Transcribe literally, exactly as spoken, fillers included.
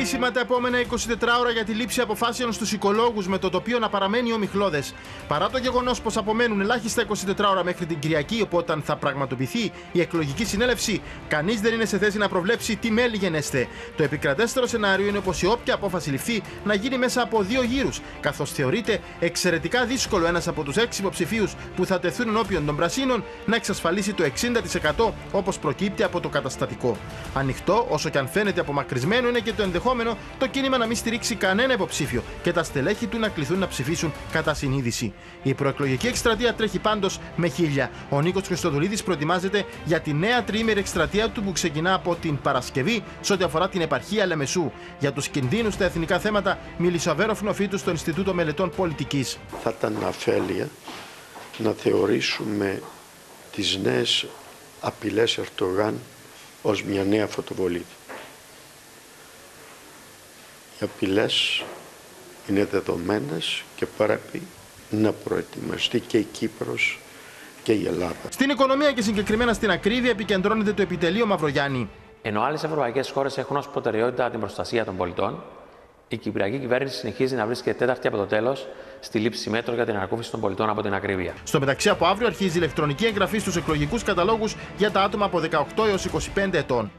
κρίσιμα τα επόμενα εικοσιτετρά ώρα για τη λήψη αποφάσεων στους οικολόγους, με το τοπίο να παραμένει ομιχλώδες. Παρά το γεγονός πως απομένουν ελάχιστα εικοσιτετρά ώρα μέχρι την Κυριακή, οπότε θα πραγματοποιηθεί η εκλογική συνέλευση, κανείς δεν είναι σε θέση να προβλέψει τι μέλη γενέστε. Το επικρατέστερο σενάριο είναι πως η όποια απόφαση ληφθεί να γίνει μέσα από δύο γύρους, καθώς θεωρείται εξαιρετικά δύσκολο ένας από τους έξι υποψηφίους που θα τεθούν ενώπιον των Πρασίνων να εξασφαλίσει το εξήντα τοις εκατό όπως προκύπτει από το καταστατικό. Ανοιχτό, όσο και αν φαίνεται απομακρυσμένο, είναι και το ενδεχόμενο το κίνημα να μην στηρίξει κανένα υποψήφιο και τα στελέχη του να κληθούν να ψηφίσουν κατά συνείδηση. Η προεκλογική εκστρατεία τρέχει πάντως με χίλια. Ο Νίκος Χριστοδουλίδης προετοιμάζεται για τη νέα τριήμερη εκστρατεία του που ξεκινά από την Παρασκευή σε ό,τι αφορά την επαρχία Λεμεσού. Για τους κινδύνους στα εθνικά θέματα μίλησε ο Βέροφ Νοφίτου στο Ινστιτούτο Μελετών Πολιτικής. Θα ήταν αφέλεια να θεωρήσουμε τις νέες απειλές Ερντογάν ως μια νέα φωτοβολίδα. Οι απειλές είναι δεδομένες και πρέπει να προετοιμαστεί και η Κύπρος και η Ελλάδα. Στην οικονομία και συγκεκριμένα στην ακρίβεια επικεντρώνεται το επιτελείο Μαυρογιάννη. Ενώ άλλες ευρωπαϊκές χώρες έχουν ως προτεραιότητα την προστασία των πολιτών, η κυπριακή κυβέρνηση συνεχίζει να βρίσκεται τέταρτη από το τέλος στη λήψη μέτρων για την ανακούφιση των πολιτών από την ακρίβεια. Στο μεταξύ, από αύριο αρχίζει η ηλεκτρονική εγγραφή στους εκλογικούς καταλόγους για τα άτομα από δεκαοκτώ έως είκοσι πέντε ετών.